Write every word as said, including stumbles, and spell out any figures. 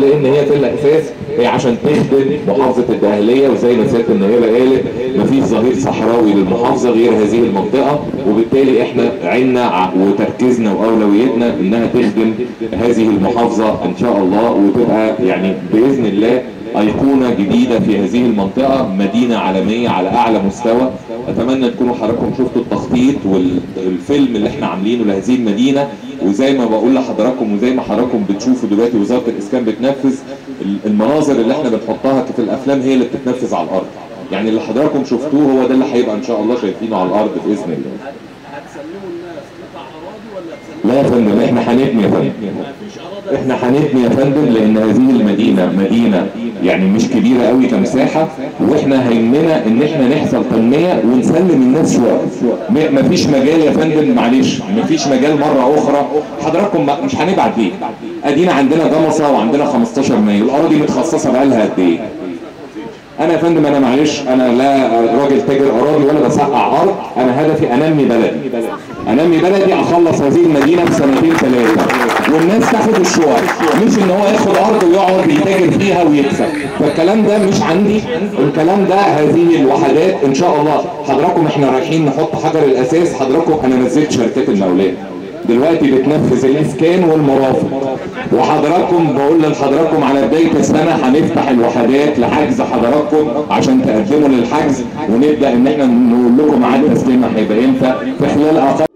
لان هي في الاساس هي عشان تخدم محافظه الدقهليه، وزي ما سياده النائبه قالت مفيش ظهير صحراوي للمحافظه غير هذه المنطقه، وبالتالي احنا عنا وتركيزنا واولويتنا انها تخدم هذه المحافظه ان شاء الله، وتبقى يعني باذن الله ايقونه جديده في هذه المنطقه، مدينه عالميه على اعلى مستوى. اتمنى تكونوا حضراتكم شفتوا التخطيط والفيلم اللي احنا عاملينه لهذه المدينه، وزي ما بقول لحضراتكم وزي ما حضراتكم بتشوفوا دلوقتي وزاره الاسكان بتنفذ المناظر اللي احنا بنحطها في الافلام هي اللي بتتنفذ على الارض. يعني اللي حضراتكم شفتوه هو ده اللي هيبقى ان شاء الله شايفينه على الارض باذن الله. هتسلموا الناس قطع اراضي ولا هتسلموا؟ لا يا فندم، احنا هنبني يا فندم. احنا هنبني يا فندم، لان هذه المدينه مدينه يعني مش كبيره قوي كمساحه، واحنا هيهمنا ان احنا نحصل تنميه ونسلم الناس شويه. مفيش مجال يا فندم، معلش مفيش مجال مره اخرى حضراتكم مش هنبعت بيه. ادينا عندنا جمصه وعندنا خمستاشر مايو، الاراضي متخصصه بقالها قد ايه؟ انا يا فندم انا معلش انا لا راجل تاجر اراضي ولا بسقع ارض، انا هدفي انمي بلدي. انمي بلدي، اخلص هذه المدينه في سنتين ثلاثه والناس تاخد الشقق، مش ان هو ياخد ارض ويقعد يتاجر فيها ويكسب. فالكلام ده مش عندي، الكلام ده هذه الوحدات ان شاء الله. حضراتكم احنا رايحين نحط حجر الاساس، حضراتكم انا نزلت شركات المقاولات دلوقتي بتنفذ الاسكان والمرافق، وحضراتكم بقول لحضراتكم على بدايه السنه هنفتح الوحدات لحجز حضراتكم عشان تقدموا للحجز، ونبدا ان احنا نقول لكم ميعاد التسليم هيبقى امتى في خلال اقل